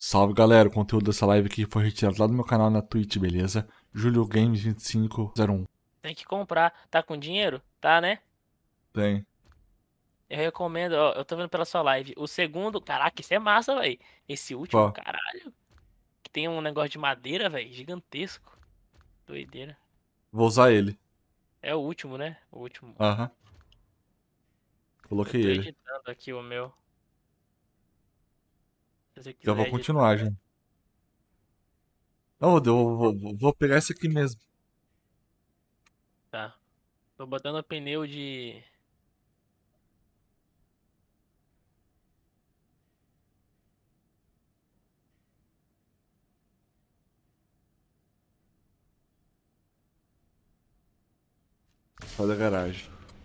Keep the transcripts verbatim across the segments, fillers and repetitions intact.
Salve galera, o conteúdo dessa live aqui foi retirado lá do meu canal na Twitch, beleza? Julio Games vinte e cinco zero um. Tem que comprar. Tá com dinheiro? Tá, né? Tem. Eu recomendo, ó, eu tô vendo pela sua live. O segundo, caraca, isso é massa, velho. Esse último, Qual? caralho. Que tem um negócio de madeira, velho, gigantesco. Doideira. Vou usar ele. É o último, né? O último. Aham. Eu Coloquei tô ele. editando aqui o meu. Se você Já vou quiser editar. continuar, já. Não, eu vou, vou, vou pegar esse aqui mesmo. Tá. Tô botando pneu de. Só da garagem.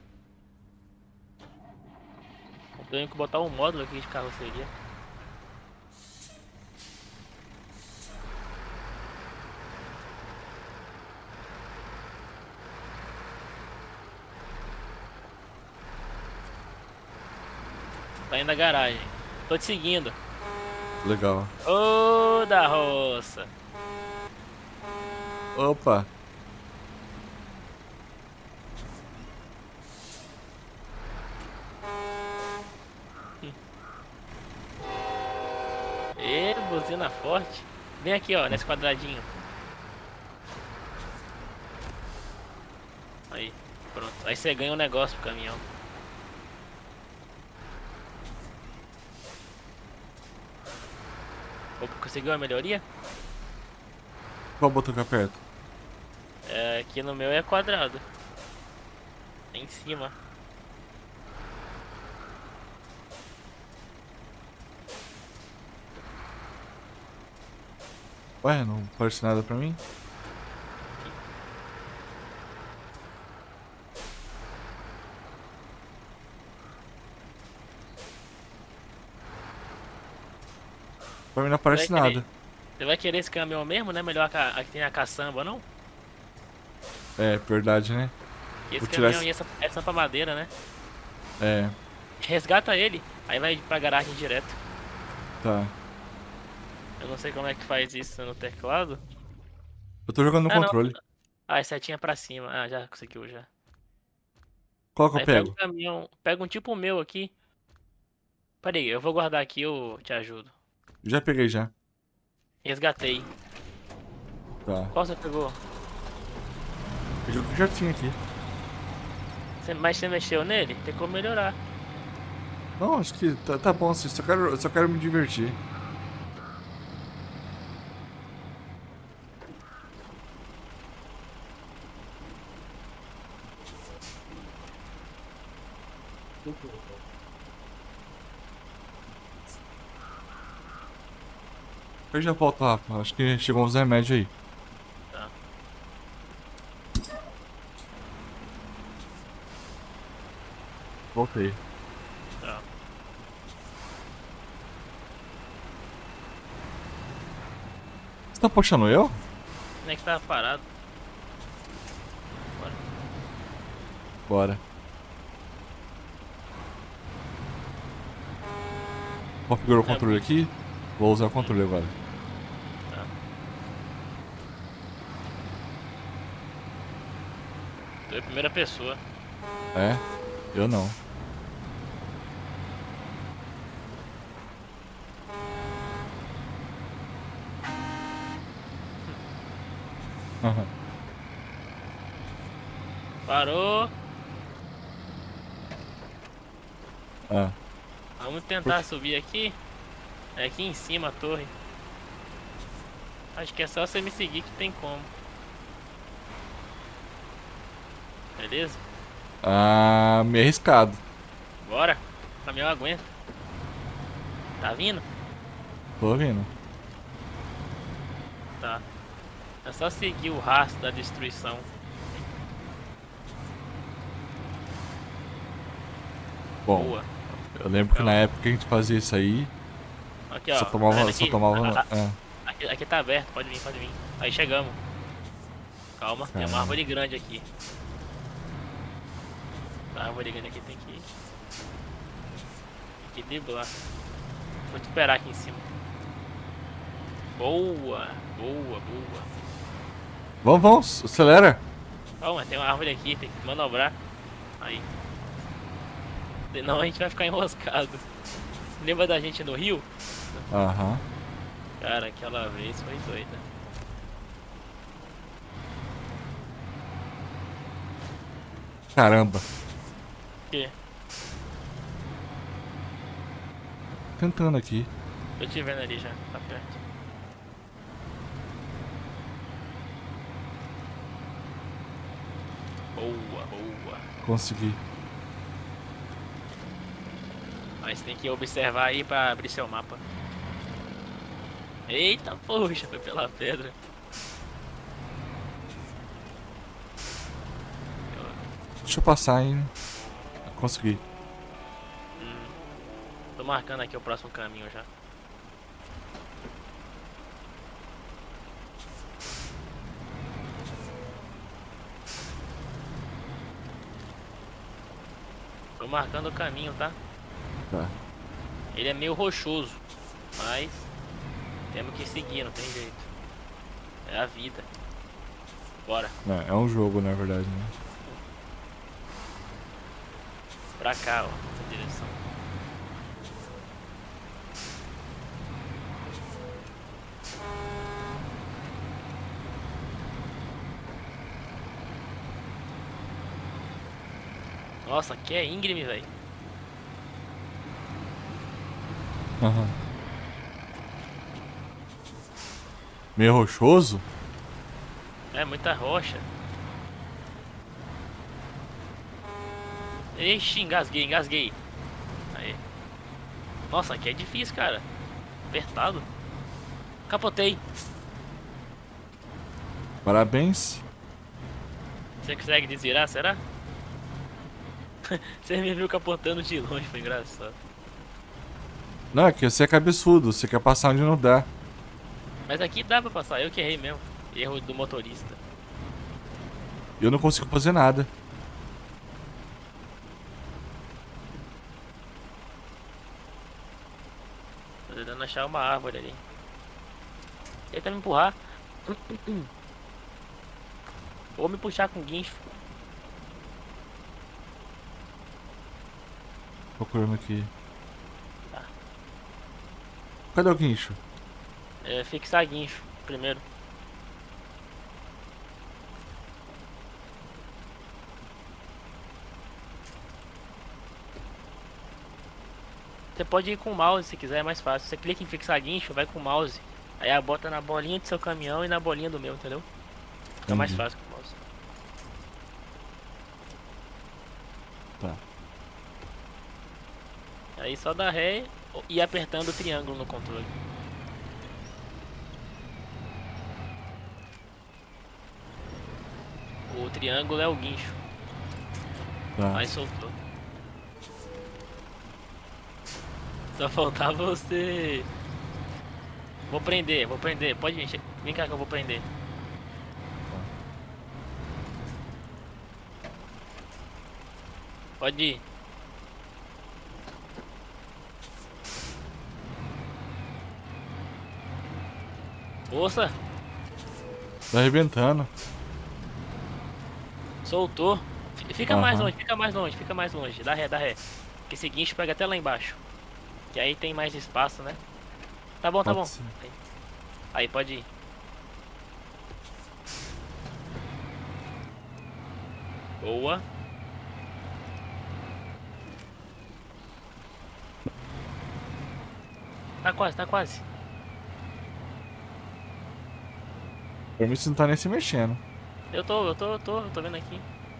Eu tenho que botar um módulo aqui de carroceria. Tá indo na garagem. Tô te seguindo. Legal. Ô, da roça. Opa! Ê, buzina forte. Vem aqui, ó, nesse quadradinho. Aí, pronto. Aí você ganha um negócio pro caminhão. Opa, conseguiu a melhoria? Qual botão que aperto? É, aqui no meu é quadrado. É em cima. Ué, não aparece nada pra mim? Pra mim não Você vai aparece querer, nada. você vai querer esse caminhão mesmo, né? Melhor que a, a que tem a caçamba, não? É, verdade, né? Que Vou esse tirar caminhão esse... aí é só, é só pra madeira, né? É, Resgata ele, aí vai pra garagem direto. tá. Eu não sei como é que faz isso no teclado. Eu tô jogando no Ah, não. controle. Ah, é setinha pra cima. Ah, já conseguiu já. Qual que eu Aí pega o pego? caminhão, pega um tipo meu aqui. Pera aí, eu vou guardar aqui, eu te ajudo. Já peguei já. Resgatei. Tá. Qual você pegou? Eu jogo que já tinha aqui. Você- mas você mexeu nele? Tem como melhorar. Não, acho que tá, tá bom assim. Só quero, só quero me divertir. Eu já volto, Rafa. Acho que chegou uns remédios aí. Tá. Voltei. Tá. Você tá puxando eu? Como é que tava parado? Bora. Bora. Configurou o É, controle aqui. Vou usar o hum, controle agora. tá. Tô em primeira pessoa. É? Eu não. Aham. Parou. Ah. Vamos Por tentar quê? subir aqui. É aqui em cima a torre. Acho que é só você me seguir que tem como. Beleza? Ah, meio arriscado. Bora. O caminhão aguenta. Tá vindo? Tô ouvindo. Tá. É só seguir o rastro da destruição. Bom, Boa. eu lembro que na Calma. época que a gente fazia isso aí, Aqui, só ó. Tá tomava, vendo só aqui? tomava. A- a- Ah, Aqui, aqui tá aberto. Pode vir, pode vir. Aí chegamos. Calma. Tem uma caramba. árvore grande aqui. A árvore grande aqui tem que, tem que driblar. Vou te esperar aqui em cima. Boa, boa, boa. Vamos, vamos, acelera. Ó, mas tem uma árvore aqui, tem que manobrar. Aí. Senão a gente vai ficar enroscado. Lembra da gente no rio? Aham. Cara, aquela vez foi doida. Caramba. O quê? Tentando aqui. Tô te vendo ali já, tá perto. Boa, boa. Consegui. Mas tem que observar aí pra abrir seu mapa. Eita, poxa, foi pela pedra. Deixa eu passar, hein. Consegui. Hum, tô marcando aqui o próximo caminho já. Tô marcando o caminho, tá? Tá. Ele é meio rochoso, mas temos que seguir, não tem jeito. É a vida. Bora. É, é um jogo, na verdade, né? Pra cá, ó, essa direção. Nossa, aqui é íngreme, velho. Aham. Meio rochoso? É muita rocha. Ixi, engasguei, engasguei. Aí. Nossa, aqui é difícil, cara. Apertado. Capotei. Parabéns. Você consegue desvirar, será? Você me viu capotando de longe, foi engraçado. Não, é que você é cabeçudo, você quer passar onde não dá. Mas aqui dá pra passar, eu que errei mesmo. Erro do motorista. Eu não consigo fazer nada. Tô tentando achar uma árvore ali. Tenta me empurrar. Ou me puxar com guincho. Procurando aqui. Tá. Cadê o guincho? É, fixar guincho primeiro. Você pode ir com o mouse se quiser, é mais fácil. Você clica em fixar guincho, vai com o mouse. Aí a bota na bolinha do seu caminhão e na bolinha do meu, entendeu? Fica mais Entendi. fácil com o mouse. Tá. Aí só dá ré e ir apertando o triângulo no controle. O triângulo é o guincho. Tá. Aí soltou. Só faltava você. Vou prender, vou prender. Pode vir, vem cá que eu vou prender. Pode ir. Força, Tá arrebentando. soltou. F- Fica mais Aham. longe, fica mais longe, fica mais longe. Dá ré, dá ré. Que esse guincho pega até lá embaixo. Que aí tem mais espaço, né? Tá bom, tá Pode bom. ser. Aí, aí, pode ir. Boa. Tá quase, tá quase. Pra mim você não tá nem se mexendo. Eu tô, eu tô, eu tô, eu tô vendo aqui.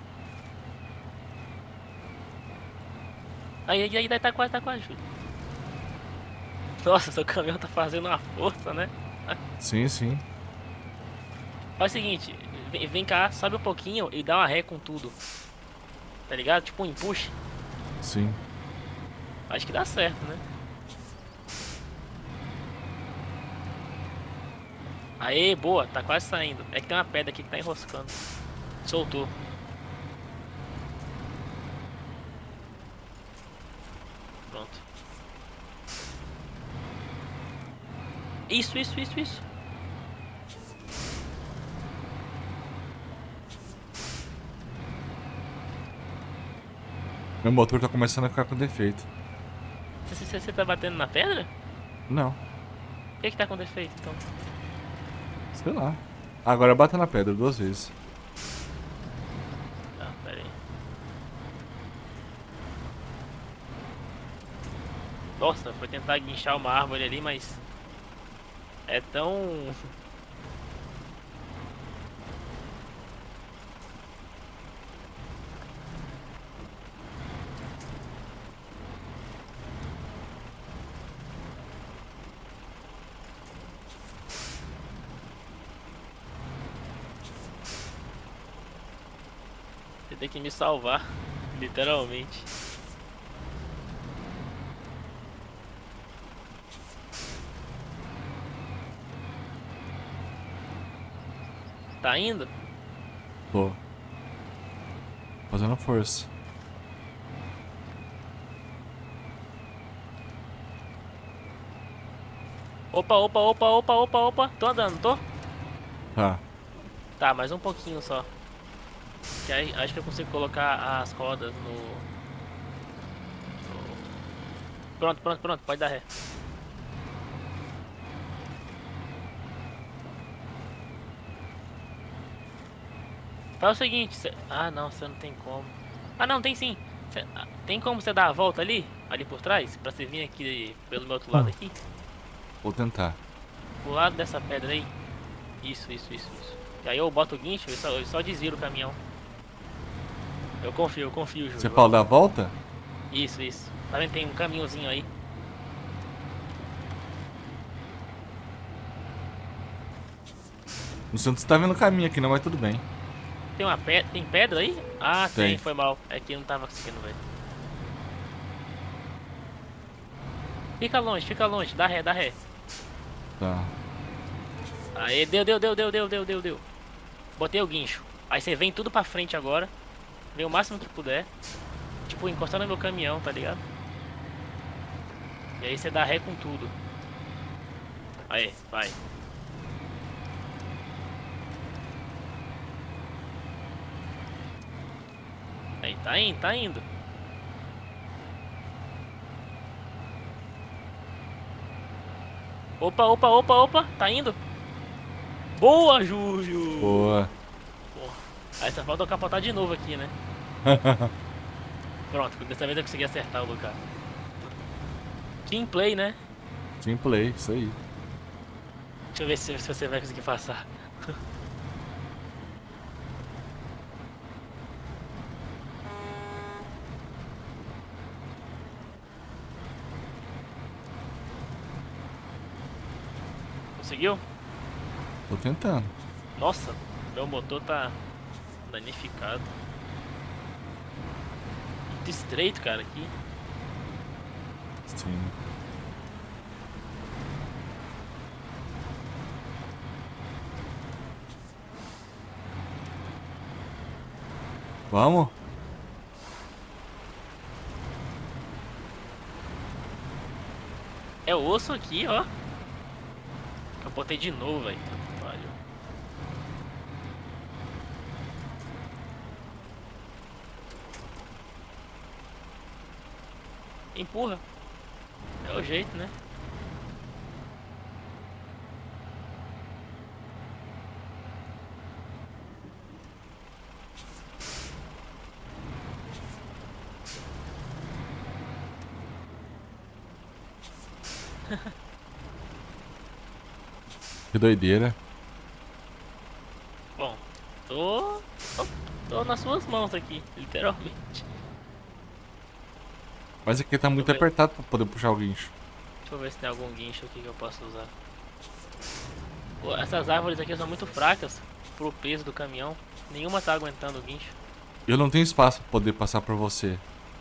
Aí, aí, aí, tá quase, tá quase, Júlio. Nossa, seu caminhão tá fazendo uma força, né? Sim, sim. Faz o seguinte, vem, vem cá, sobe um pouquinho e dá uma ré com tudo. Tá ligado? Tipo um empuxe. Sim. Acho que dá certo, né? Aê, boa, tá quase saindo. É que tem uma pedra aqui que tá enroscando. Soltou. Pronto. Isso, isso, isso, isso. Meu motor tá começando a ficar com defeito. Você tá batendo na pedra? Não, O que que tá com defeito, então? sei lá. Agora bata na pedra duas vezes. Tá, pera aí. Nossa, foi tentar guinchar uma árvore ali, mas... É tão... Você tem que me salvar, literalmente. Tá indo? Tô. Fazendo força. Opa, opa, opa, opa, opa, opa. Tô andando, tô? Tá. Tá, mais um pouquinho só. Que aí, acho que eu consigo colocar as rodas no... no- Pronto, pronto, pronto. Pode dar ré. Faz o seguinte, cê... Ah, não, você não tem como. Ah, não, tem sim. Cê- ah, Tem como você dar a volta ali? Ali por trás? Pra você vir aqui pelo meu outro lado aqui? Vou tentar. Pro lado dessa pedra aí. Isso, isso, isso, isso. E aí eu boto o guincho e só, eu só desviro o caminhão. Eu confio, eu confio, Júlio. Você fala da volta? Isso, isso. Tá vendo? Tem um caminhozinho aí. Não sei se você tá vendo o caminho aqui não, mas tudo bem. Tem uma pedra. Tem pedra aí? Ah, tem, Tem. foi mal. É que eu não tava conseguindo ver. Fica longe, fica longe. Dá ré, dá ré. Tá. Aí, deu, deu, deu, deu, deu, deu, deu, deu. Botei o guincho. Aí você vem tudo pra frente agora. Vem o máximo que puder. Tipo, encostando no meu caminhão, tá ligado? E aí você dá ré com tudo. Aí, vai. Aí, tá indo, tá indo. Opa, opa, opa, opa, tá indo. Boa, Júlio! Boa. Porra. Aí só falta eu capotar de novo aqui, né? Pronto, dessa vez eu consegui acertar o lugar. Team play, né? Team play, isso aí. Deixa eu ver se, se você vai conseguir passar. Conseguiu? Tô tentando. Nossa, meu motor tá danificado. Muito estreito, cara, aqui. Sim. Vamos? É o osso aqui, ó. Eu botei de novo, velho. Valeu. Empurra. É o jeito, né? Que doideira. Bom, tô, tô. Tô nas suas mãos aqui, literalmente. Mas aqui tá muito Deixa eu ver. apertado pra poder puxar o guincho. Deixa eu ver se tem algum guincho aqui que eu possa usar. Pô, essas árvores aqui são muito fracas pro peso do caminhão. Nenhuma tá aguentando o guincho. Eu não tenho espaço pra poder passar pra você.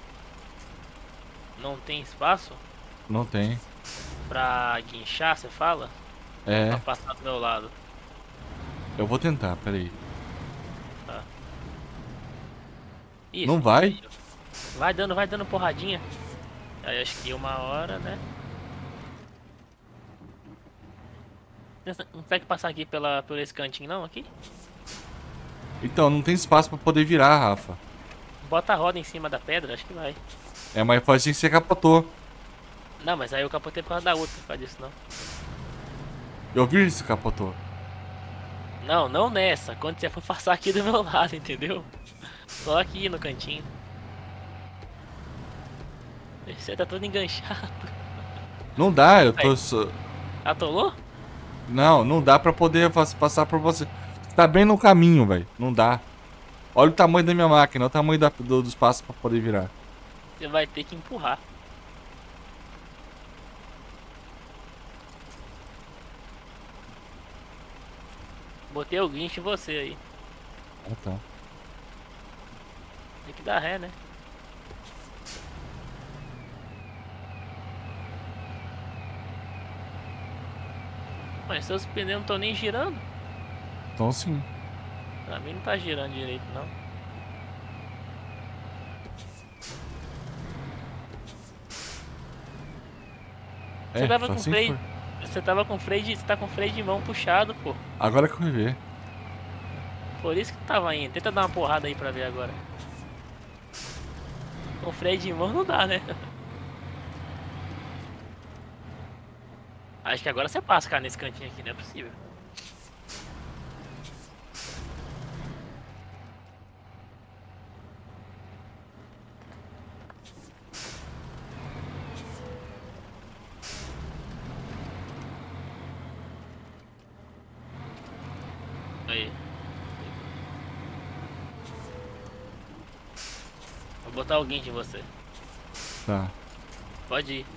Não tem espaço Não tem. pra guinchar, você fala? É, Pra passar do meu lado. eu vou tentar, peraí. Tá. Isso, Não vai? isso aí, ó. Vai dando, vai dando porradinha. Aí acho que uma hora, né? Não consegue passar aqui pela, por esse cantinho não, aqui? Então, não tem espaço pra poder virar, Rafa. Bota a roda em cima da pedra, acho que vai. É, mas foi assim que você capotou. Não, mas aí eu capotei por causa da outra, por causa disso não. Eu vi isso que capotou. Não, não nessa. Quando você for passar aqui do meu lado, entendeu? Só aqui no cantinho. Você tá todo enganchado. Não dá, eu tô... Aí. só- Atolou? Não, não dá pra poder fa- passar por você. Você tá bem no caminho, velho. Não dá. Olha o tamanho da minha máquina, olha o tamanho da, do, dos passos pra poder virar. Você vai ter que empurrar. Botei o guincho em você aí. Ah, tá. Tem que dar ré, né? Mas seus pneus não estão nem girando. Então sim. Pra mim não tá girando direito, não. Você É, tava tá com assim freio. foi. Você tava com freio de. Você tá com freio de mão puxado, pô. Agora que eu fui ver. Por isso que tava indo. Tenta dar uma porrada aí pra ver agora. Com freio de mão não dá, né? Acho que agora você passa, cara, nesse cantinho aqui, não é possível. Aí. Vou botar o guincho em você. Tá. Pode ir.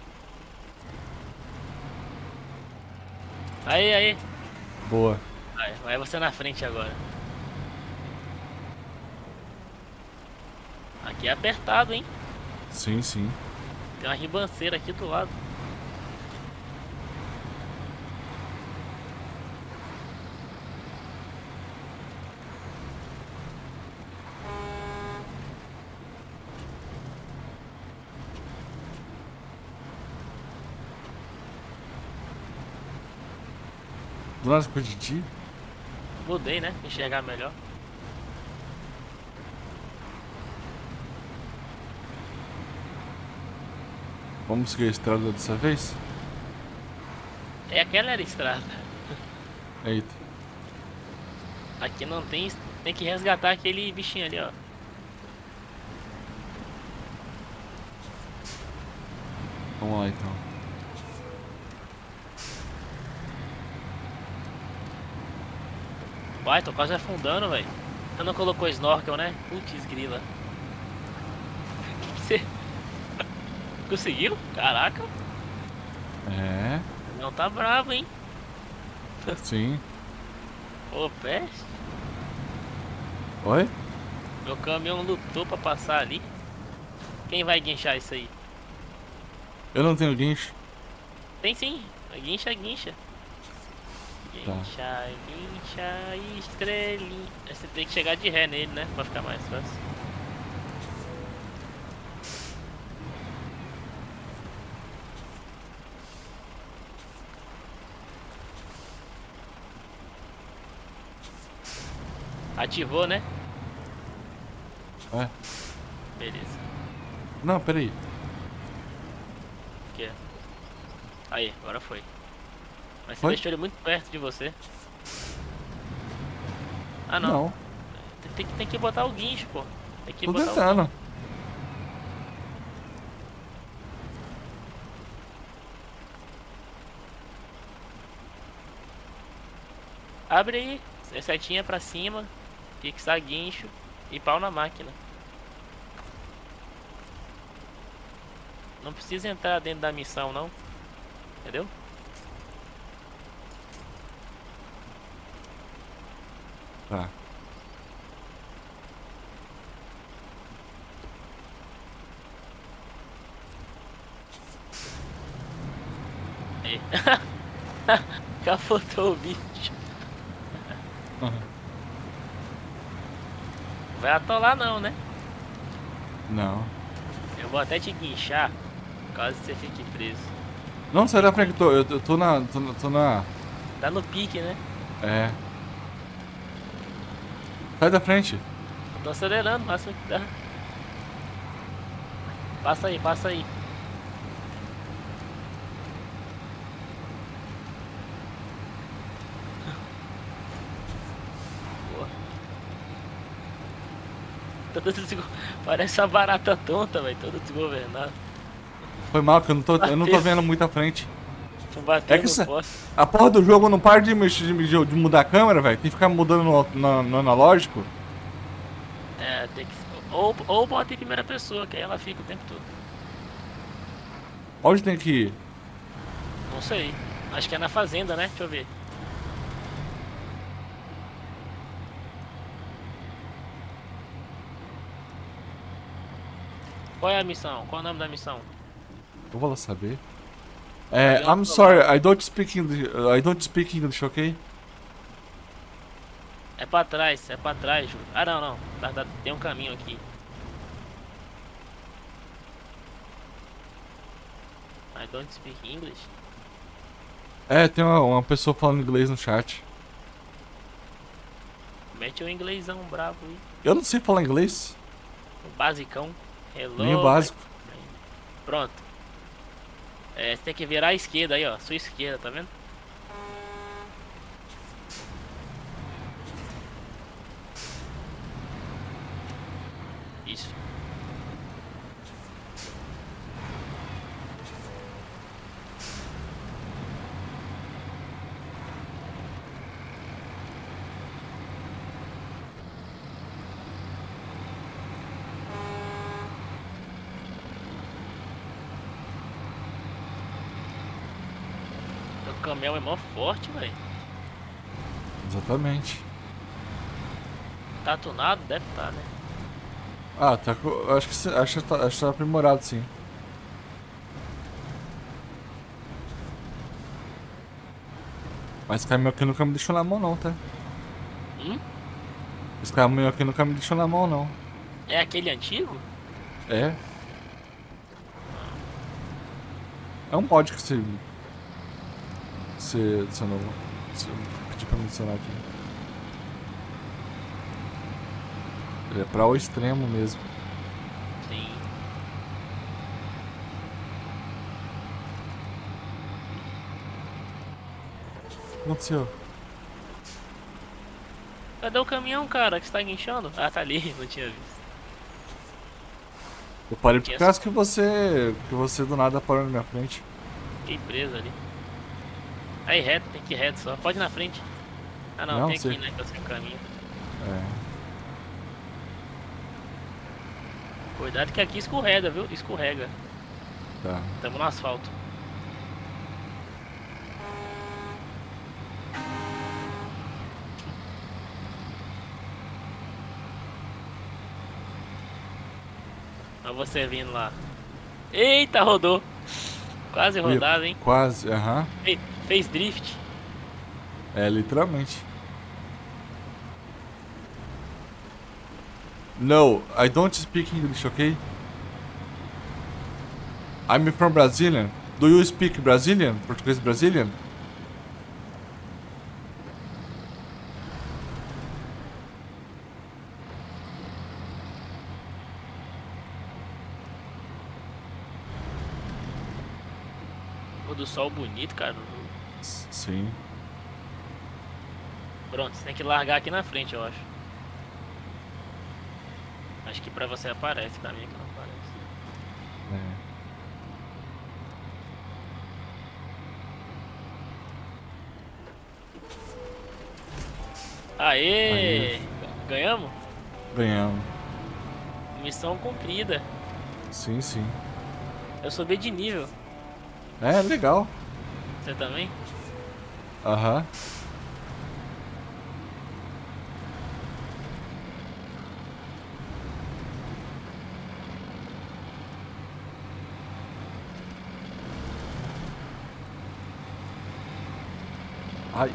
Aí, aí. Boa. Vai, vai você na frente agora. Aqui é apertado, hein? Sim, sim. Tem uma ribanceira aqui do lado. Do nada ficou de ti? Mudei, né? Pra enxergar melhor. Vamos seguir a estrada dessa vez? É, aquela era a estrada. Eita. Aqui não tem. Tem que resgatar aquele bichinho ali, ó. Vamos lá então. Vai, tô quase afundando, velho. Você não colocou snorkel, né? Putz, grila. Que que você... Conseguiu? Caraca. É, Não tá bravo, hein? sim. Ô, peste. Oi? Meu caminhão lutou pra passar ali. Quem vai guinchar isso aí? Eu não tenho guincho. Tem sim. Guincha, guincha. Tá. Guincha, guincha, estrelinha. Você tem que chegar de ré nele, né? Pra ficar mais fácil. Ativou, né? É. Beleza. Não, peraí. O que é? Aí, agora foi. Mas você Foi? deixou ele muito perto de você. Ah, não. Não. Tem, tem, tem que botar o guincho, pô. Tem que Tô botar o tentando. Abre aí, setinha pra cima, fixar guincho e pau na máquina. Não precisa entrar dentro da missão, não. Entendeu? Tá. Aí. Capotou o bicho. Uhum. Vai atolar não, né? Não. Eu vou até te guinchar, caso você fique preso. Não, sai da frente, eu tô, eu tô- eu tô na, tô, na- tô na... Tá no pique, né? É. Sai da frente. Eu tô acelerando, o máximo que dá. Passa aí, passa aí. Boa. Todo desgo... Parece uma barata tonta, velho. Todo desgovernado. Foi mal, que eu não tô, eu não tô vendo muito à frente. Tô batendo É que no essa- poste. A porra do jogo não para de, mexer, de, de- de mudar a câmera, velho. Tem que ficar mudando no, no- no analógico. É, tem que. Ou, ou bota em primeira pessoa, que aí ela fica o tempo todo. Onde tem que ir? Não sei. Acho que é na fazenda, né? Deixa eu ver. Qual é a missão? Qual é o nome da missão? Eu vou lá saber. É, I'm sorry, I don't speak English, I don't speak English, ok? É pra trás, é pra trás, Júlio. Ah, não, não. Tá, tá, tem um caminho aqui. I don't speak English. É, tem uma, uma pessoa falando inglês no chat. Mete o inglêsão bravo aí. Eu não sei falar inglês. O basicão. Hello. Nem o básico. my friend. Pronto. É, você tem que virar à esquerda aí, ó. Sua esquerda, tá vendo? Isso. O caminhão é mó forte, velho. Exatamente. Tá tunado? Deve tá, né? Ah, tá. co- Acho que, cê- acho, que tá, acho que tá aprimorado, sim. Mas esse caminhão aqui nunca me deixou na mão, não, tá? Hum? Esse caminhão aqui nunca me deixou na mão, não. É aquele antigo? É? É um mod que você. Você adicionou. Você pediu pra me adicionar aqui. Ele é pra o extremo mesmo. Sim. O que aconteceu? Cadê o caminhão, cara, que você tá guinchando? Ah, tá ali, não tinha visto. Eu parei por Tinha causa que você. Que você do nada parou na minha frente. Fiquei preso ali. Aí reto, tem que ir reto só. Pode ir na frente. Ah não, Não, tem sei. aqui, né? Que eu sei o caminho. É. Cuidado que aqui escorrega, viu? Escorrega. Tá. Tamo no asfalto. Olha você vindo lá. Eita, rodou. Quase rodado, hein? Quase, aham. Fe- Fez drift. É, literalmente. No, I don't speak English, okay? I'm from Brazilian. Do you speak Brazilian? Português Brazilian? Pôr do sol bonito, cara. S- Sim. Pronto, você tem que largar aqui na frente, eu acho. Acho que pra você aparece, pra mim é que não aparece. É. Aê! Aê. Ganhamos? Ganhamos. Missão cumprida. Sim, sim. Eu subi de nível. É, legal. Você também? Aham. Ai.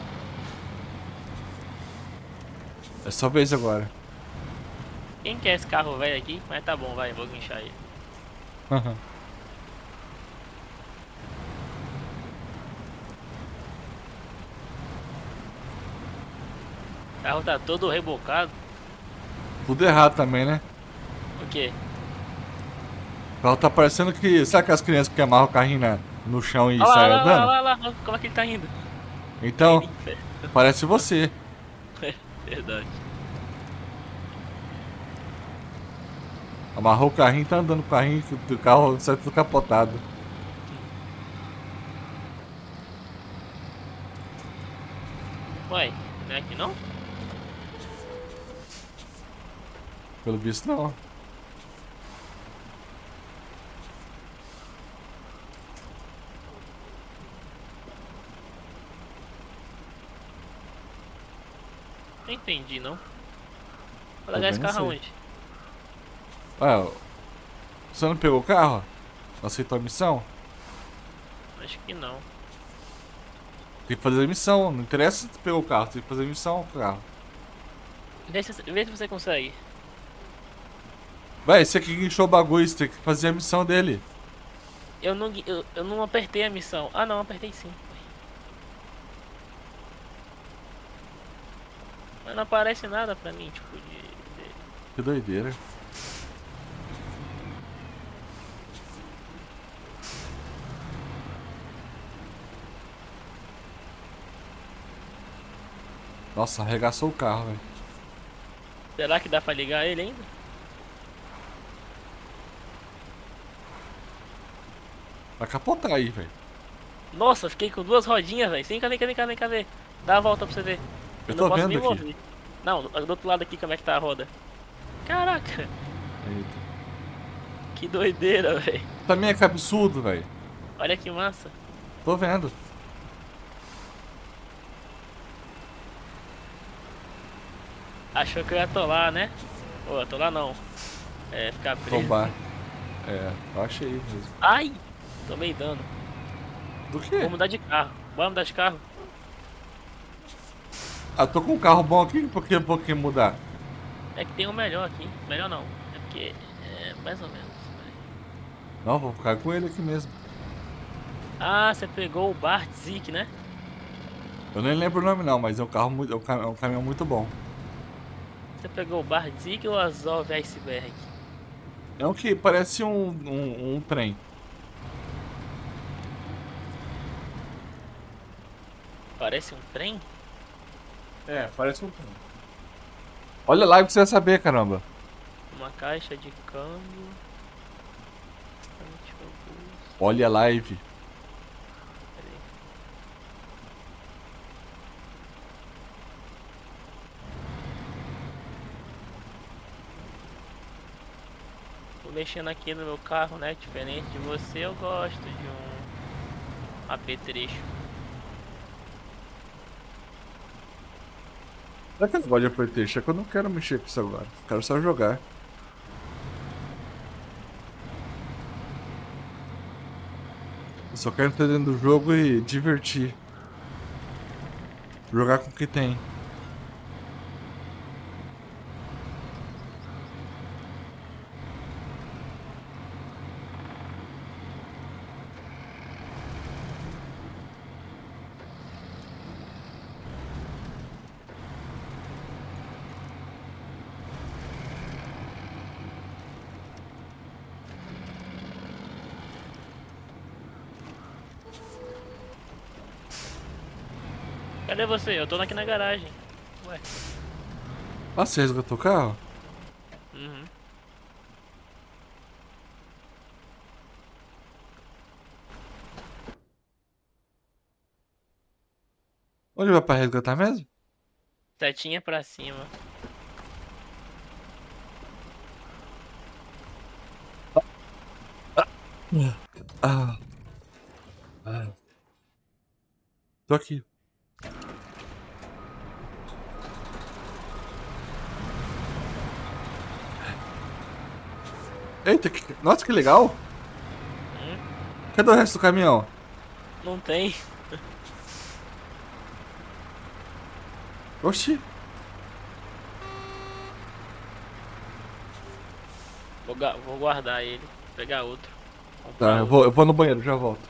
É sua vez agora. Quem quer esse carro velho aqui? Mas tá bom, vai, vou guinchar ele. carro tá todo rebocado. Tudo errado também, né? O quê? O carro tá parecendo que... Sabe aquelas crianças que amarram o carrinho na- no chão e Olha lá, saem olha lá, andando? olha lá, olha lá, como é que ele tá indo? Então, Tá indo em pé. parece você. Verdade. Amarrou o carrinho e tá andando com o carrinho, o carro sai tudo capotado. Ué, não é aqui não? Pelo visto, não. Não entendi não. Vou Também largar esse não carro sei. aonde? Ué, você não pegou o carro? Não aceitou a missão? Acho que não. Tem que fazer a missão. Não interessa se tu pegou o carro, tem que fazer a missão com o carro. Vê se, vê se você consegue. Véi, você que guinchou o bagulho, você tem que fazer a missão dele. Eu não, gui- eu, eu não apertei a missão. Ah não, apertei sim. Mas não aparece nada pra mim, tipo, de... de- Que doideira. Nossa, arregaçou o carro, velho. Será que dá pra ligar ele ainda? Vai capotar aí, velho. Nossa, fiquei com duas rodinhas, velho. Vem cá, vem cá, vem cá, vem cá ver. Dá a volta pra você ver. Eu não tô posso vendo nem aqui. mover. Não, do outro lado aqui como é que tá a roda. Caraca, Eita. que doideira, velho. Também é que absurdo, velho. Olha que massa. Tô vendo. Achou que eu ia atolar, né? Ô, atolar não. É, ficar preso. Tombar. É, eu achei mesmo. Ai! Tomei dano. Do quê? Vou mudar de carro. Bora mudar de carro? Ah, tô com um carro bom aqui, por que por que mudar? É que tem um melhor aqui. Melhor não. É porque é mais ou menos. Não, vou ficar com ele aqui mesmo. Ah, você pegou o Bart Zik, né? Eu nem lembro o nome não, mas é um carro muito, é um cam- é um caminhão muito bom. Você pegou o Bart Zik ou o Azov Iceberg? É um que parece um, um, um trem. Parece um trem? É, parece um trem. Olha lá que você vai saber, caramba. Uma caixa de câmbio. Bastante robusto. Olha a live. Peraí. Tô mexendo aqui no meu carro, né? Diferente de você, eu gosto de um apetrecho. Será que eu gosto de apetrecho? É que eu não quero mexer com isso agora. Quero só jogar. Eu só quero entrar dentro do jogo e divertir. Jogar com o que tem. Cadê você? Eu tô aqui na garagem. Ué. Ah, você resgatou o carro? Uhum. Onde vai pra resgatar mesmo? Setinha pra cima. Ah. Ah. Tô aqui. Eita, que... nossa, que legal. Hum? Cadê o resto do caminhão? Não tem. Oxi. Vou, ga- vou guardar ele. Vou pegar outro. Comprar Tá, eu outro. vou, eu vou no banheiro, já volto.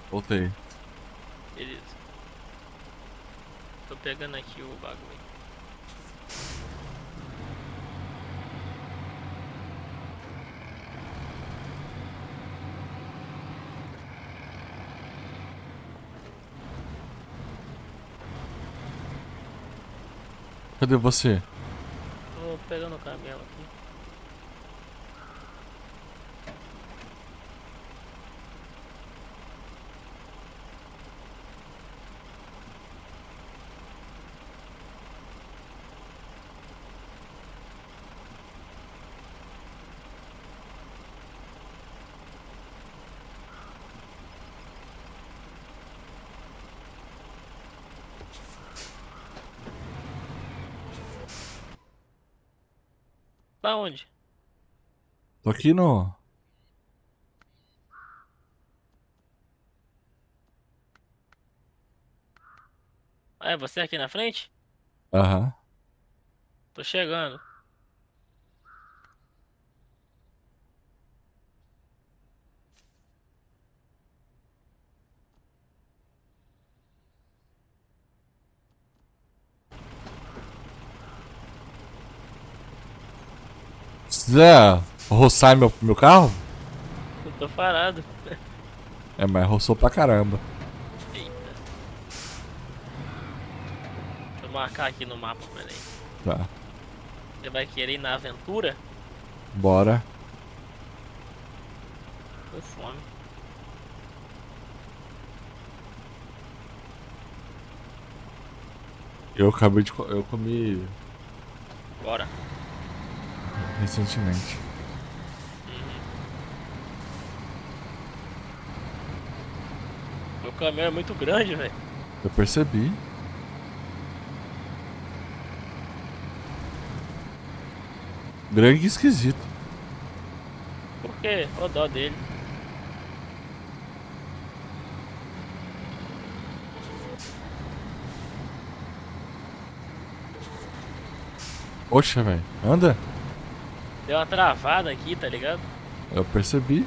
Voltei. Beleza. Tô pegando aqui o bagulho. Cadê você? Tô pegando o caminhão aqui. Pra onde? Tô aqui no... Ah, é você aqui na frente? Aham. Tô chegando. Precisa roçar meu, meu carro? Eu tô parado. É, mas roçou pra caramba. Eita. Deixa eu marcar aqui no mapa, peraí. Tá. Você vai querer ir na aventura? Bora. Com fome. Eu acabei de... co- Eu comi Bora. recentemente. Uhum. Meu caminhão é muito grande, velho. Eu percebi. Grande e esquisito. Por quê? Ó dó dele. Poxa, velho. Anda. Deu uma travada aqui, tá ligado? Eu percebi.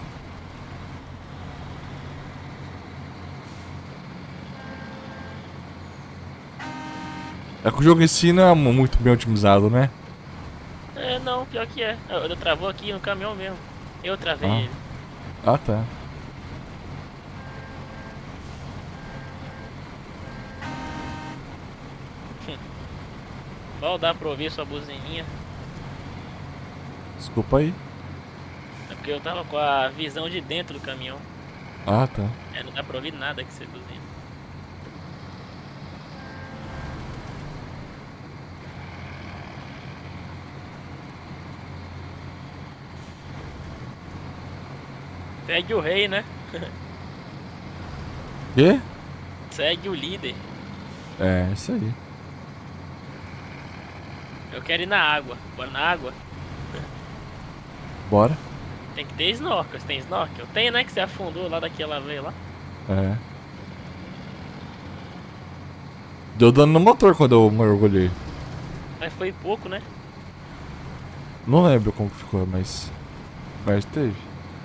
É que o jogo em si não é muito bem otimizado, né? É, não, pior que é. Eu, eu travou aqui no caminhão mesmo. Eu travei Ah. ele. Ah, tá. Mal dá pra ouvir sua buzininha. Desculpa aí. É porque eu tava com a visão de dentro do caminhão. Ah, tá. É, não dá pra ouvir nada que você buzina. Segue o rei, né? Quê? Segue o líder. É, isso aí. Eu quero ir na água. Bora na água. Bora. Tem que ter snorkel. Você tem snorkel? Tem, né? Que você afundou lá daquela vez lá. É. Deu dano no motor quando eu mergulhei. Mas foi pouco, né? Não lembro como ficou, mas... Mas teve.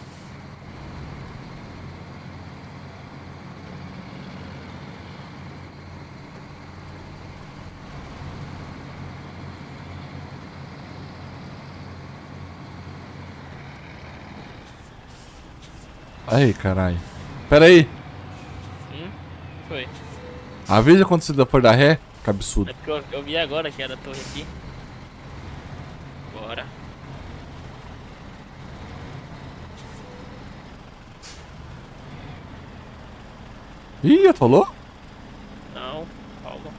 Aí, caralho. Pera aí. Hum? Foi. Avisa quando você for dar ré. Que absurdo. É porque eu, eu vi agora que era a torre aqui. Bora. Ih, atolou? Não, calma.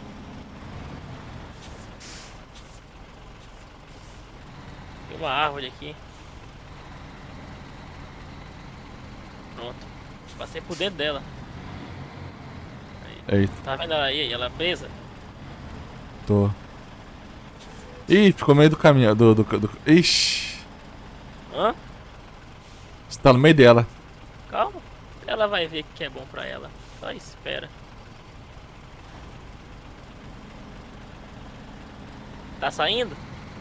Tem uma árvore aqui. Pronto. Passei por dentro dela. Aí. Eita, Tá vendo ela aí? Ela presa? tô. Ih, ficou no meio do caminho. Do, do, do... Ixi. Hã? Você tá no meio dela. Calma. Ela vai ver o que é bom pra ela. Só espera. Tá saindo?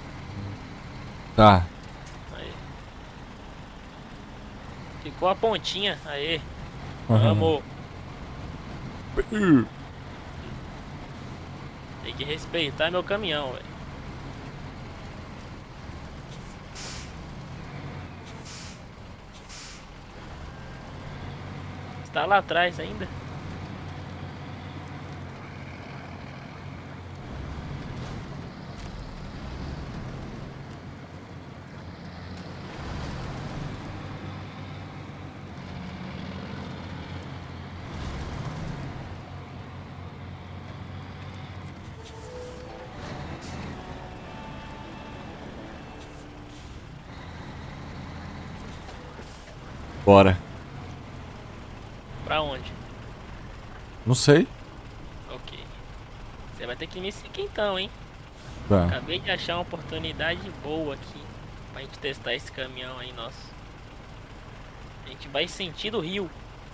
Tá. Aí. Ficou a pontinha. Aí. Uhum. Vamos. Tem que respeitar meu caminhão, velho. Está lá atrás ainda? Bora. Pra onde? Não sei. Ok. Você vai ter que me seguir então, hein? Tá. Acabei de achar uma oportunidade boa aqui pra gente testar esse caminhão aí, nosso. A gente vai sentido rio.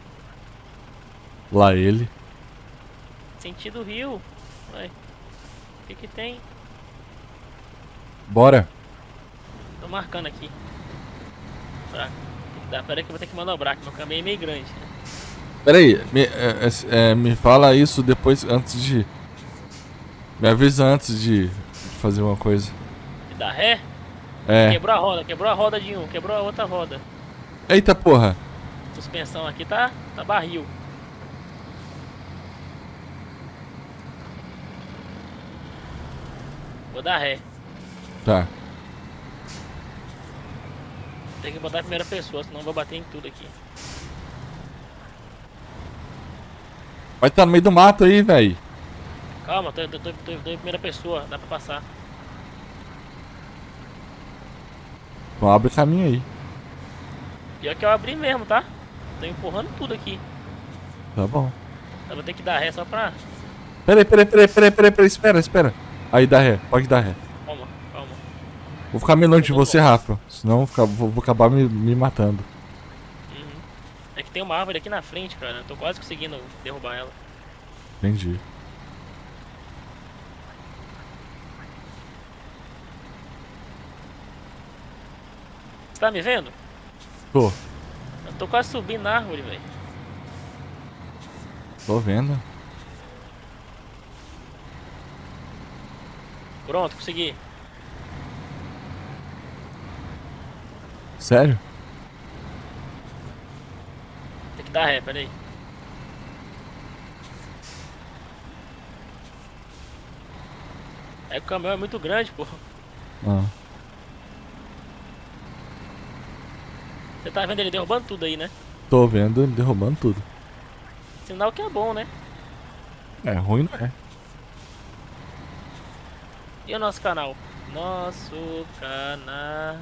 Lá ele. Sentido rio. Ué, o que que tem? Bora. Tô marcando aqui. Pra... Tem que dar... Pera aí que eu vou ter que manobrar, que meu caminhão é meio grande, né? Pera aí. Me, é, é, é, me fala isso depois, antes de... Me avisa antes de, de fazer uma coisa. E dá ré? É. Quebrou a roda, quebrou a roda de um, quebrou a outra roda. Eita porra. Suspensão aqui tá, tá barril. Vou dar ré. Tá. Tem que botar a primeira pessoa, senão eu vou bater em tudo aqui. Vai estar no meio do mato aí, velho. Calma, tô, tô, tô, tô, tô em primeira pessoa, dá pra passar. Então abre caminho aí. Pior que eu abri mesmo, tá? Tô empurrando tudo aqui. Tá bom. Eu vou ter que dar ré só pra... Pera aí, pera aí, pera aí, pera aí, pera aí, pera aí, espera, espera. Aí dá ré, pode dar ré. Calma, calma. Vou ficar meio longe de você, Rafa. Senão eu vou, ficar, vou, vou acabar me, me matando. Uhum. É que tem uma árvore aqui na frente, cara. Eu tô quase conseguindo derrubar ela. Entendi. Você tá me vendo? Tô. Eu tô quase subindo na árvore, velho. Tô vendo. Pronto, consegui. Sério? Tem que dar ré, peraí. É que o caminhão é muito grande, pô. Ah. Você tá vendo ele derrubando tudo aí, né? Tô vendo ele derrubando tudo. Sinal que é bom, né? É, ruim não é. E o nosso canal? Nosso canal.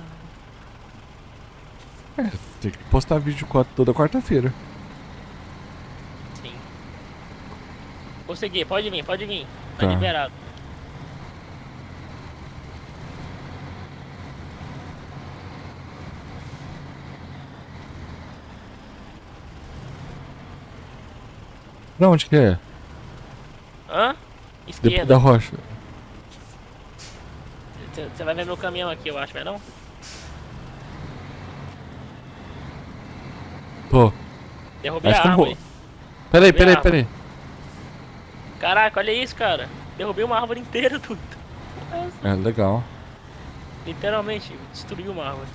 É, tem que postar vídeo qua- toda quarta-feira. Sim. Consegui, pode vir, pode vir. Tá Tá. liberado. Pra onde que é? Hã? Depois da Esquerda. rocha. Você vai ver meu caminhão aqui, eu acho, vai não? Tô. Derrubei Acho a que eu não vou. árvore. Pera aí, Derrubei pera a aí, pera árvore. aí. Caraca, olha isso, cara. Derrubei uma árvore inteira, tudo. É, legal. Literalmente, destruiu uma árvore.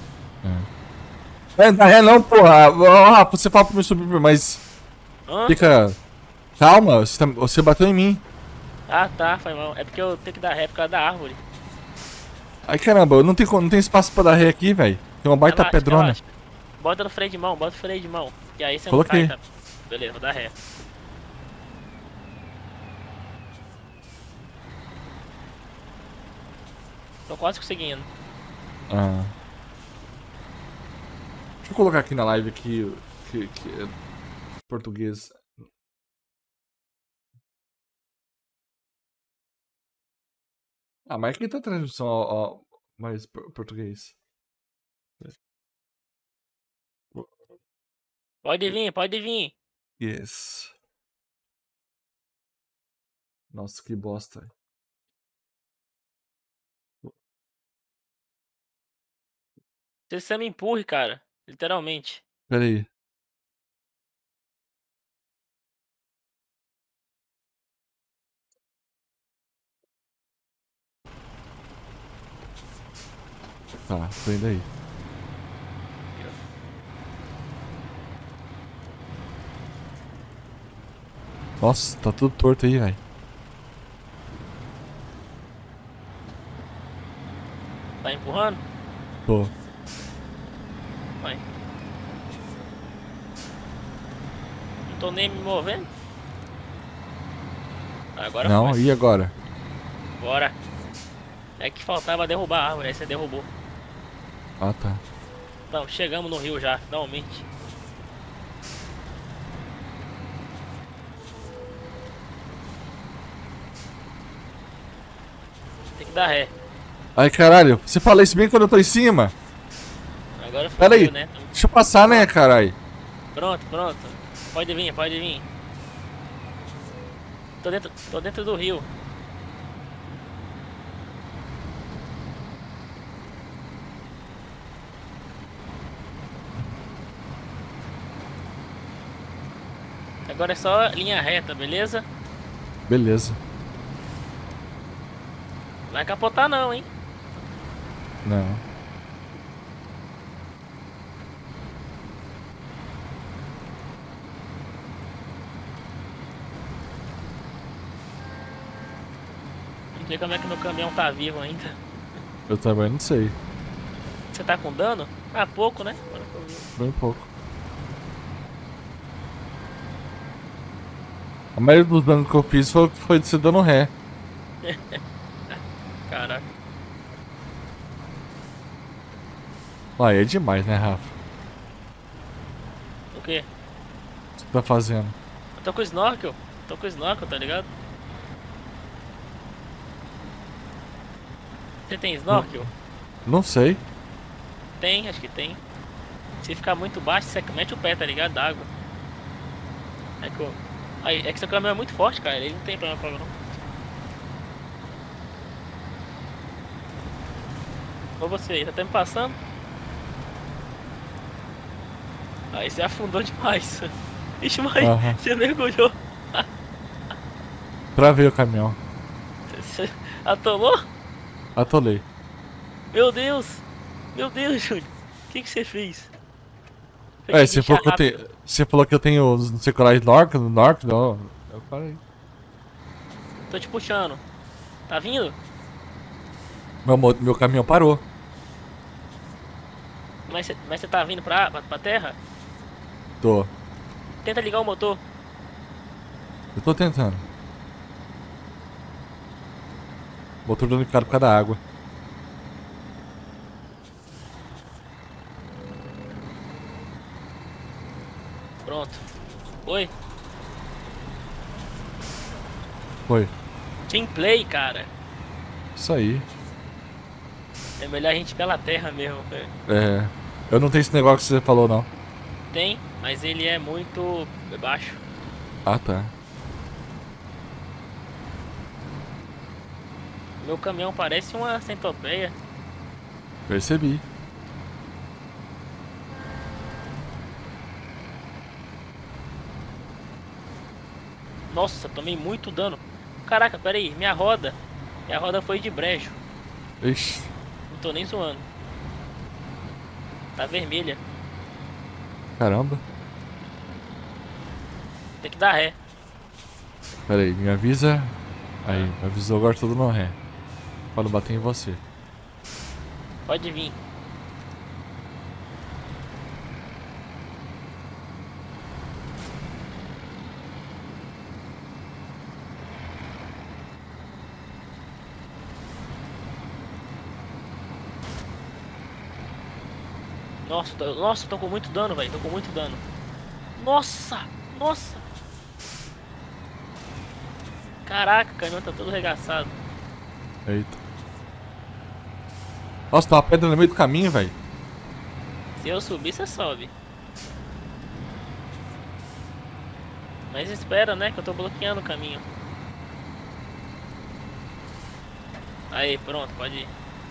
É, não é não, porra. Ó, Rafa, você fala pra me subir, mas... Hã? Fica... Calma, você, tá- você bateu em mim. Ah, tá, foi mal. É porque eu tenho que dar ré por causa da árvore. Ai, caramba, não tem, co- não tem espaço pra dar ré aqui, velho. Tem uma baita Relaxa, pedrona. relaxa. Bota no freio de mão, bota no freio de mão. Que aí você não cai, Coloquei. tá? Beleza, vou dar ré. Tô quase conseguindo. Ah. Deixa eu colocar aqui na live aqui, que, que é português. Ah, mas aqui tá a tradução ao, ao mais por- português. Pode vir, pode vir. Yes. Nossa, que bosta. Se você me empurre, cara. Literalmente. Pera aí. Tá, tô indo aí. Nossa, tá tudo torto aí, velho. Tá empurrando? Tô. Vai. Não tô nem me movendo. Agora Não, foi. e agora? Bora. É que faltava derrubar a árvore, aí você derrubou. Ah, tá. Então, chegamos no rio já, finalmente. Tem que dar ré. Ai, caralho, você fala isso bem quando eu tô em cima? Agora foi Pera aí, né? deixa eu passar, né, caralho? Pronto, pronto. Pode vir, pode vir. Tô dentro, tô dentro do rio. Agora é só linha reta, beleza? Beleza. Não vai capotar não, hein? Não. Não sei como é que meu caminhão tá vivo ainda. Eu também não sei. Você tá com dano? Ah, pouco, né? Bem pouco. A maioria dos danos que eu fiz foi, foi de você dando ré. Caraca. Ah, é demais, né, Rafa? O quê? O que você tá fazendo? Eu tô com snorkel. Tô com snorkel, tá ligado? Você tem snorkel? Não sei. Tem, acho que tem. Se ficar muito baixo, você mete o pé, tá ligado? Da água. É que, eu... Aí, é que seu caminhão é muito forte, cara. Ele não tem problema pra água, não. Ou você aí, tá até me passando? Aí você afundou demais. Ixi, mãe, Aham. você mergulhou. Travei o caminhão. Você atolou? Atolei. Meu Deus! Meu Deus, Júlio. O que que você fez? Foi É, que você guinchar falou que eu rápido. tenho. Você falou que eu tenho. Não sei qual é, Snorkel, Snorkel, não. Eu falei. Tô te puxando. Tá vindo? Meu, mo- meu caminhão parou. Mas você mas você tá vindo pra, pra, pra terra? Tô. Tenta ligar o motor. Eu tô tentando. Motor dando caro por causa da água. Pronto. Oi. Foi. Team play, cara. Isso aí. É melhor a gente ir pela terra mesmo. É. Eu não tenho esse negócio que você falou, não. Tem, mas ele é muito baixo. Ah, tá. Meu caminhão parece uma centopeia. Percebi. Nossa, tomei muito dano. Caraca, pera aí, minha roda. Minha roda foi de brejo. Ixi. Não tô nem zoando. Tá vermelha. Caramba. Tem que dar ré. Pera aí, me avisa. Aí, me avisou, agora tô dando ré. Pra não bater em você. Pode vir. Nossa, tô, nossa, tô com muito dano, velho. Tô com muito dano. Nossa! Nossa! Caraca, o caminhão tá todo regaçado. Eita. Nossa, tá uma pedra no meio do caminho, velho. Se eu subir, você sobe. Mas espera, né? Que eu tô bloqueando o caminho. Aí, pronto, pode ir.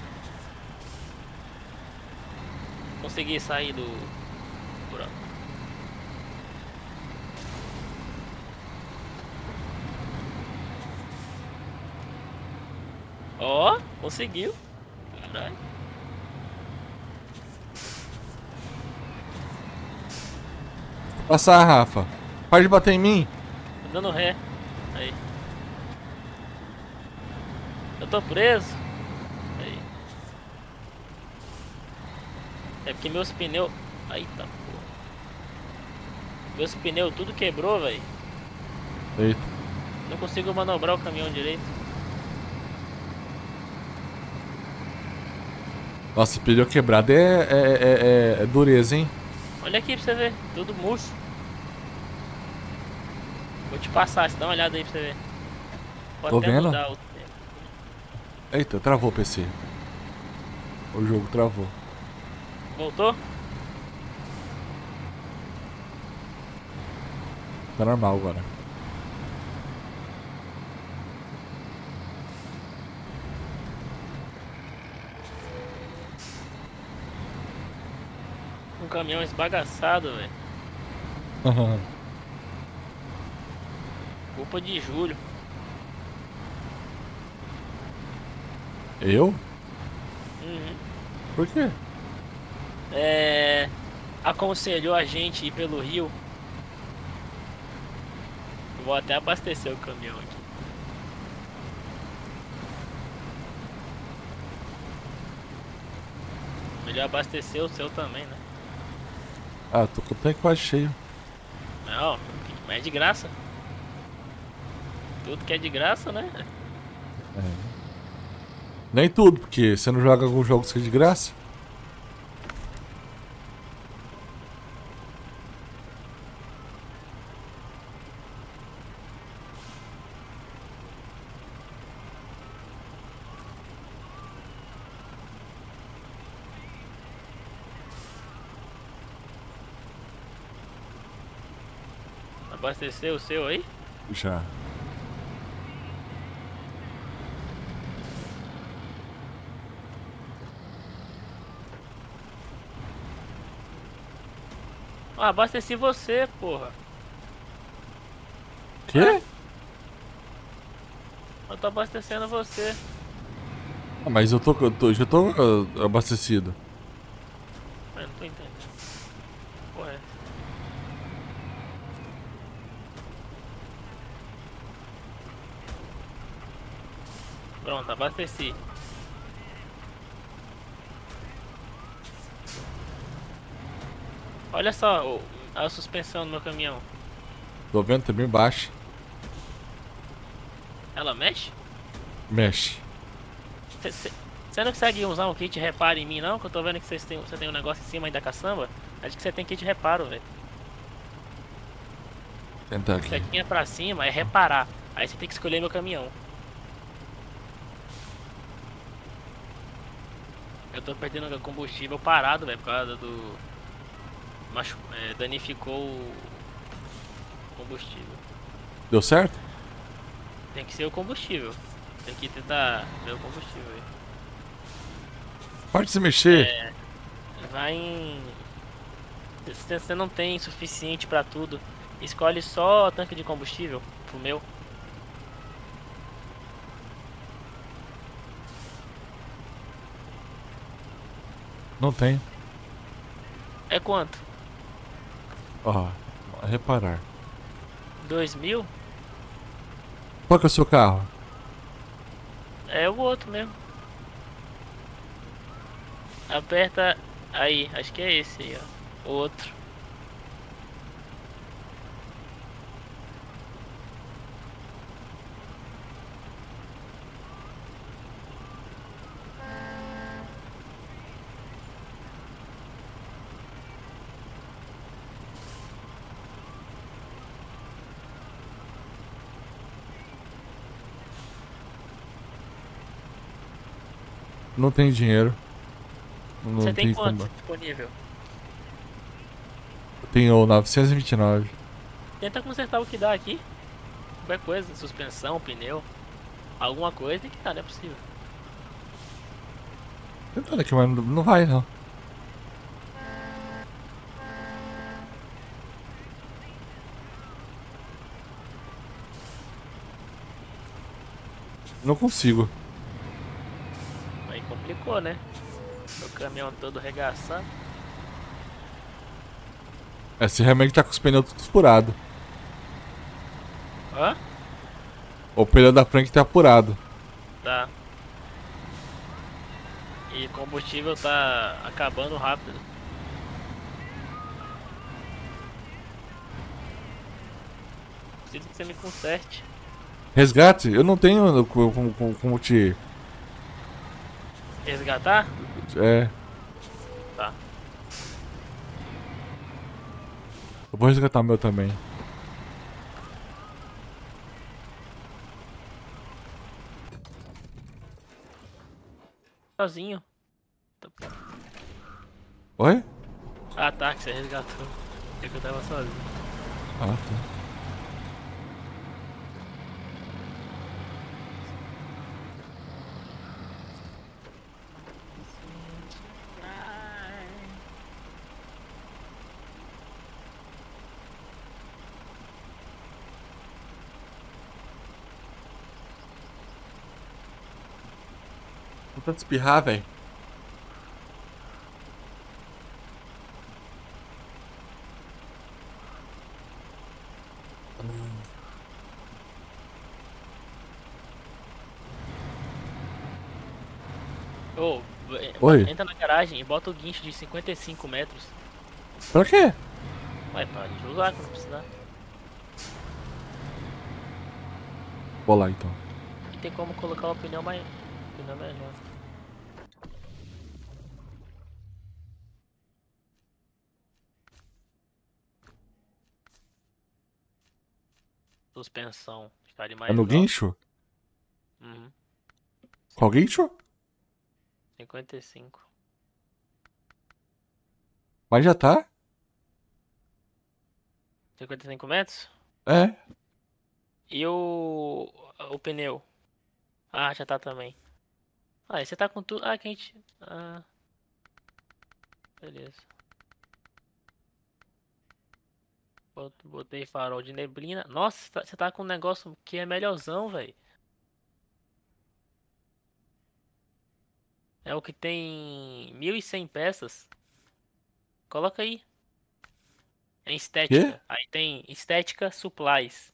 Consegui sair do buraco. Ó, conseguiu. Caralho. Passar, Rafa. Para de bater em mim. Tô dando ré. Aí. Eu tô preso. Aí. É porque meus pneus... Eita porra. Meus pneus tudo quebrou, velho. Eita. Não consigo manobrar o caminhão direito. Nossa, pneu quebrado é, é, é, é, é dureza, hein? Olha aqui pra você ver. Tudo murcho. Vou te passar, você dá uma olhada aí pra você ver. Pode Tô até vendo. mudar o tempo. Eita, travou o P C. O jogo travou. Voltou? Tá normal agora. Um caminhão esbagaçado, velho. Culpa de Júlio. Eu? Uhum. Por quê? É... Aconselhou a gente ir pelo rio. Vou até abastecer o caminhão aqui. Melhor abastecer o seu também, né? Ah, tô com o tanque quase cheio. Não, mas é de graça. Tudo que é de graça, né? É. Nem tudo, porque você não joga alguns jogos que é de graça. Abastecer o seu aí? Já. Ah, abasteci você, porra. Quê? Eu tô abastecendo você. Ah, mas eu tô, eu tô já tô uh, abastecido. Eu não tô entendendo. Porra, é essa? Pronto, abasteci. Olha só o- a suspensão do meu caminhão. Tô vendo também baixa. Ela mexe? Mexe. Você não consegue usar um kit reparo em mim, não? Que eu tô vendo que vocês têm, você tem um negócio em cima aí da caçamba. Acho que você tem kit reparo, velho. Tentar Isso aqui. aqui é pra cima, é reparar. Aí você tem que escolher meu caminhão. Eu tô perdendo combustível parado, velho, por causa do... Machu... É, danificou o combustível. Deu certo? Tem que ser o combustível. Tem que tentar ver o combustível aí. Pode se mexer. É, vai em... Se você não tem suficiente pra tudo, escolhe só tanque de combustível pro meu. Não tem. É quanto? Ó, reparar. Dois mil? Qual que é o seu carro? É o outro mesmo. Aperta aí, acho que é esse aí, ó. O outro. Não tem dinheiro. Não Você tem tem quanto como. disponível? Eu tenho novecentos e vinte e nove. Tenta consertar o que dá aqui. Qualquer coisa, suspensão, pneu. Alguma coisa tem que dar, não é possível. Tentando aqui, mas não- não vai não. Não consigo. Aí complicou, né? O caminhão todo regaçado. É, você realmente tá com os pneus tudo furados. Hã? O pneu da frente tá furado. Tá. E o combustível tá acabando rápido. Preciso que você me conserte. Resgate? Eu não tenho como, como, como te... Resgatar? É... Tá. Eu vou resgatar o meu também. Sozinho. Oi? Ah tá, que você resgatou. É que eu tava sozinho. Ah, tá. Vontade de espirrar, velho. Ô, Oi? entra na garagem e bota o guincho de cinquenta e cinco metros. Pra quê? Ué, pra gente usar quando precisar. Vou lá, então. E tem como colocar o pneu mais... pneu melhor. Suspensão. Ficaria É mais no alto. guincho? Uhum. Qual guincho? cinquenta e cinco. Mas já tá? cinquenta e cinco metros? É. E o... o pneu? Ah, já tá também. Ah, e você tá com tudo... Ah, que a gente... Ah, beleza. Bot- Botei farol de neblina. Nossa, você tá, você tá com um negócio que é melhorzão, velho. É o que tem mil e cem peças. Coloca aí. É Quê? estética. Aí tem estética supplies.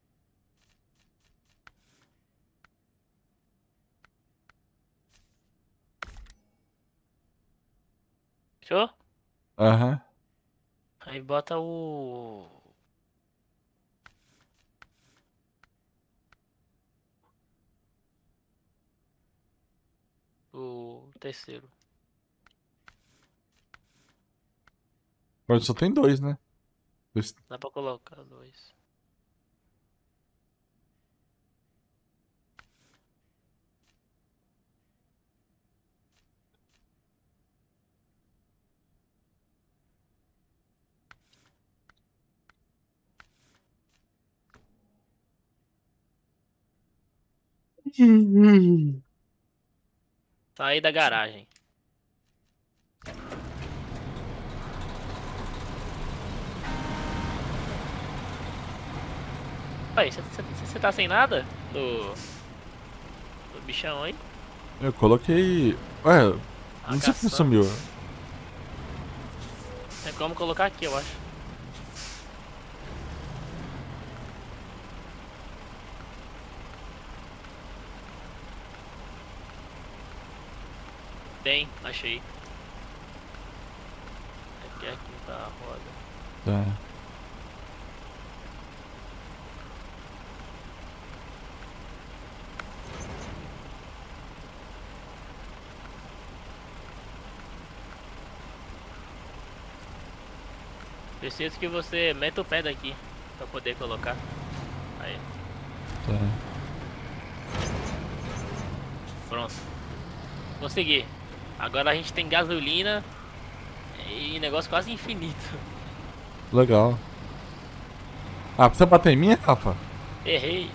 Fechou? Aham. Aí bota o... O terceiro. Mas só tem dois, né? Dois. Dá pra colocar dois. Saí da garagem. Aí, você tá sem nada? Do... Do bichão aí? Eu coloquei... Ué, A não sei porque caçamba. sumiu. Tem como colocar aqui, eu acho. Tem, achei. Aqui, aqui tá a roda. Tá. Preciso que você meta o pé daqui pra poder colocar. Aí, Tá. pronto. Consegui. Agora a gente tem gasolina e negócio quase infinito. Legal. Ah, precisa bater em mim, Rafa? Errei.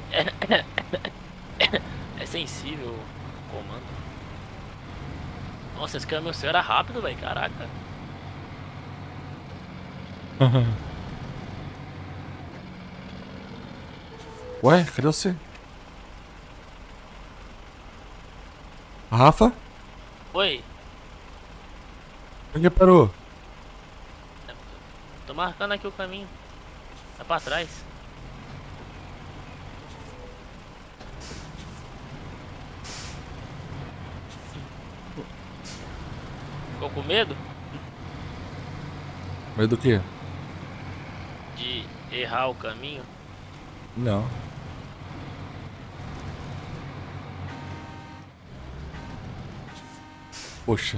É sensível o comando. Nossa, esse caminhão seu era rápido, velho. Caraca. Ué, cadê você? Rafa? Oi, Por que parou? tô marcando aqui o caminho. Tá pra trás. Ficou com medo? Medo do quê? De errar o caminho? Não. Poxa.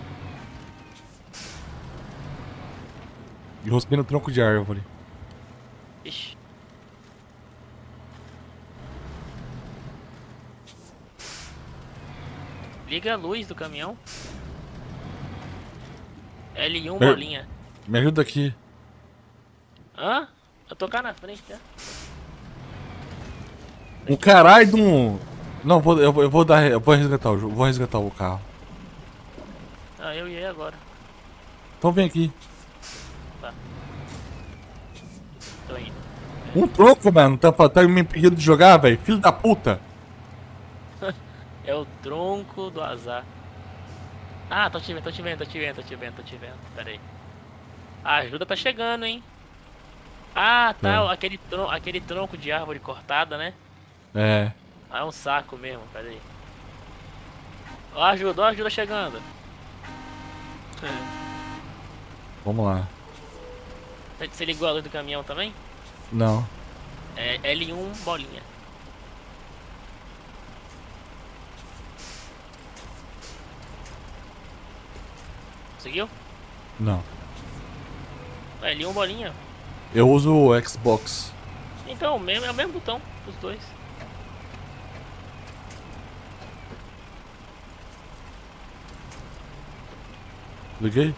Enrosquei no tronco de árvore. Ixi. Liga a luz do caminhão. L um, Me- bolinha. Me ajuda aqui. Hã? Eu tô cá na frente, já. Um caralho de um... Não, vou, eu, vou- eu vou dar... Eu vou resgatar o, jo- vou resgatar o carro. Ah, eu ia agora. Então vem aqui. Tô indo. Um tronco, mano. Tá, tá me impedindo de jogar, velho. Filho da puta. É o tronco do azar. Ah, tô te vendo, tô te vendo, tô te vendo, tô te vendo, tô te vendo. Pera aí. A ajuda tá chegando, hein? Ah, tá. É. Aquele, tron aquele tronco de árvore cortada, né? É. Ah, é um saco mesmo, pera aí. Ó a ajuda, ó a ajuda chegando. Vamos lá. Você- Você ligou a luz do caminhão também? Não. É L um, bolinha. Conseguiu? Não. L um, bolinha. Eu uso o Xbox. Então, o mesmo, é o mesmo botão dos dois. Liguei?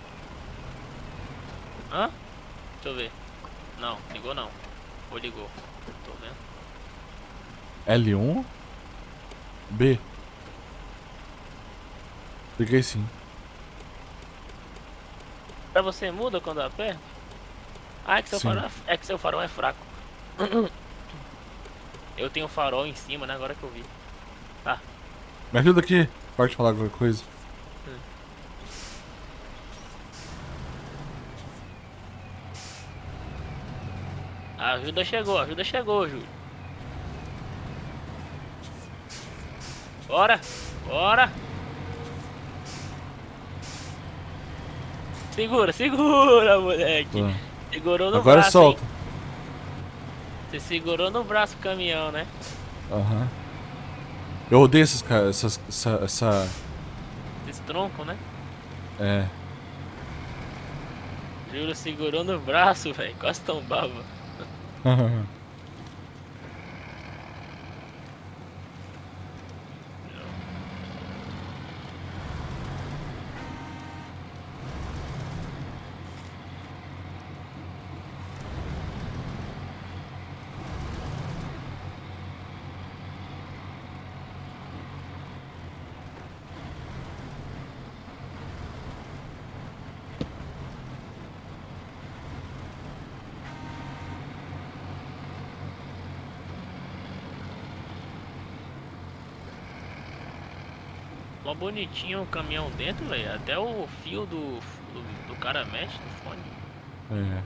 Hã? Deixa eu ver. Não, ligou não. Ou ligou? Tô vendo. L um? B. Liguei sim. Pra você muda quando aperta? Ah, é que seu Sim. farol é, é que seu farol é fraco. Eu tenho farol em cima, né? Agora que eu vi. Tá. Me ajuda aqui. Pode falar alguma coisa. A ajuda chegou, a ajuda chegou, Júlio. Bora! Bora! Segura, segura, moleque. Tá. Segurou no Agora braço, solta. hein? Você segurou no braço o caminhão, né? Aham. Eu odeio esses caras. Essas, essa, essa. Esse tronco, né? É. Júlio segurou no braço, velho. Quase tombava. Mó bonitinho o caminhão dentro, velho. Até o fio do, do, do cara mexe do fone. É.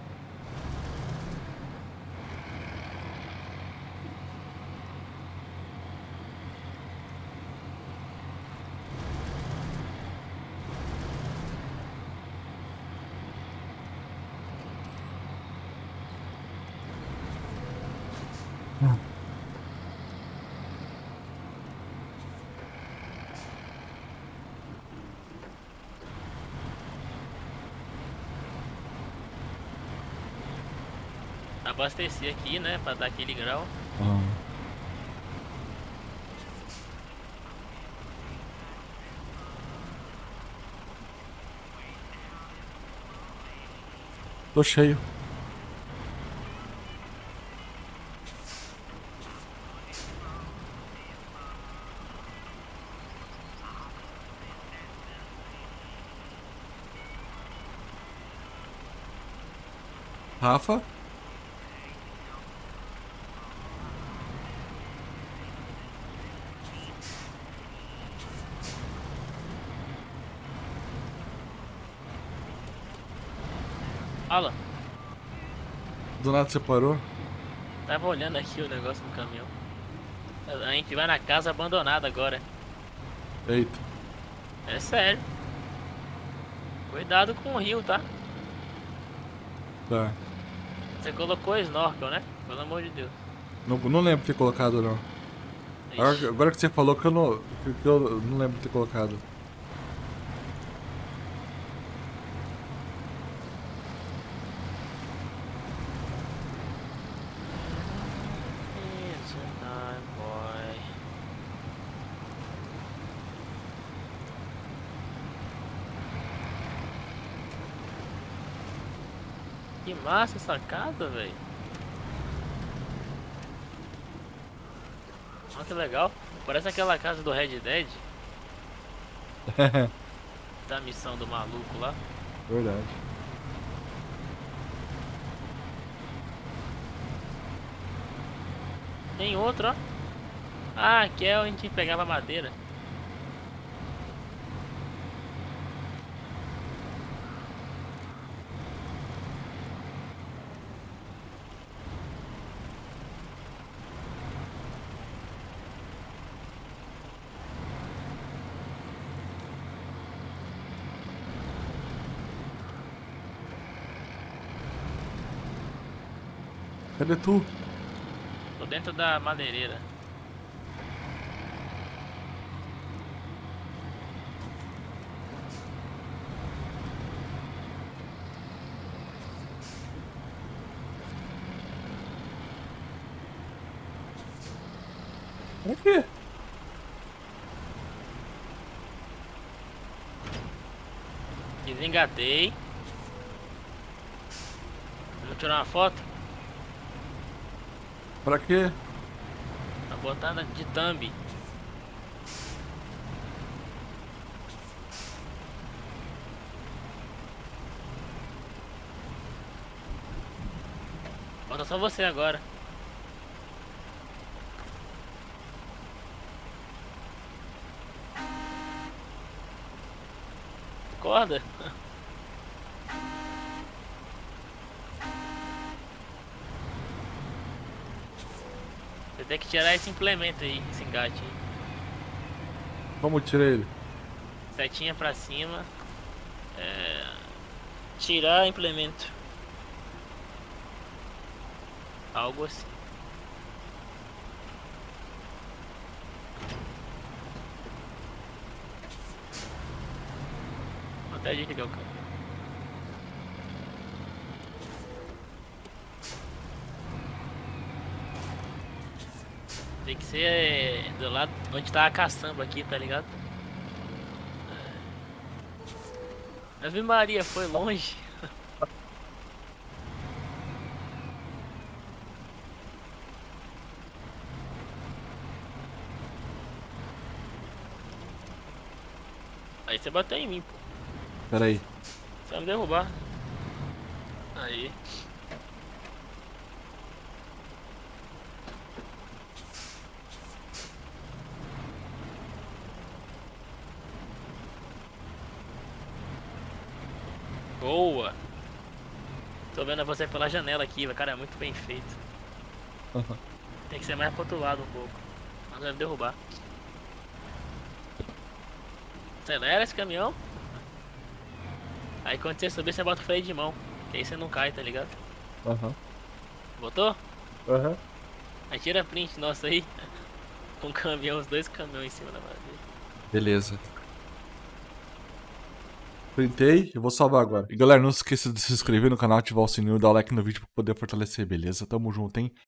Abastecer aqui, né? Pra dar aquele grau. Ah. Tô cheio. Rafa? Fala. Do nada você parou? Tava olhando aqui o negócio do caminhão. A gente vai na casa abandonada agora. Eita. É sério. Cuidado com o rio, tá? Tá. Você colocou snorkel, né? Pelo amor de Deus. Não, não lembro de ter colocado, não. Agora, agora que você falou que eu não, que eu não lembro de ter colocado. It's a night, boy. Que massa essa casa, velho. Olha que legal. Parece aquela casa do Red Dead. Da missão do maluco lá. Verdade. Tem outro, ó. Ah, aqui é onde a gente pegava madeira. Cadê tu? Tô dentro da madeireira. Pra quê? Desengatei. Vamos tirar uma foto? Pra quê? Tá botada de thumb. Falta só você agora. Acorda. Você tem que tirar esse implemento aí, esse engate aí. Como tirei ele? Setinha pra cima. É... Tirar implemento. Algo assim. Até desligar o câmera. Tem que ser é, do lado onde tá a caçamba aqui, tá ligado? Ave Maria, foi longe. Aí você bateu em mim, pô. Pera aí. Você vai me derrubar. Aí. Boa. Tô vendo você pela janela aqui, velho. Cara, é muito bem feito. Uhum. Tem que ser mais pro outro lado um pouco. Mas vai me derrubar. Acelera esse caminhão. Aí quando você subir, você bota o freio de mão. Que aí você não cai, tá ligado? Aham. Botou? Aham. Aí tira print nossa aí. Com um caminhão, os dois caminhões em cima da madeira. Beleza. Printei, eu vou salvar agora. E galera, não se esqueça de se inscrever no canal, ativar o sininho e dar o like no vídeo pra poder fortalecer, beleza? Tamo junto, hein?